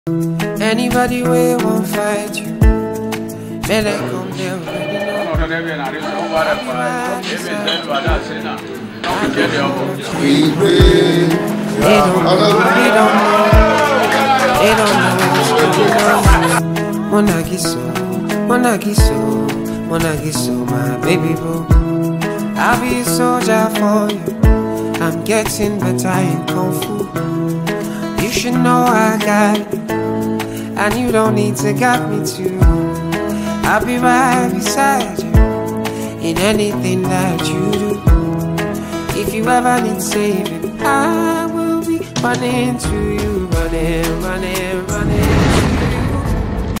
Anybody we won't fight you, may they come there. We pray. They don't know. Monagiso, my baby boo. I'll be a soldier for you. I'm getting better in Kung Fu. You should know I got you, and you don't need to guide me too. I'll be right beside you in anything that you do. If you ever need saving, I will be running to you, running.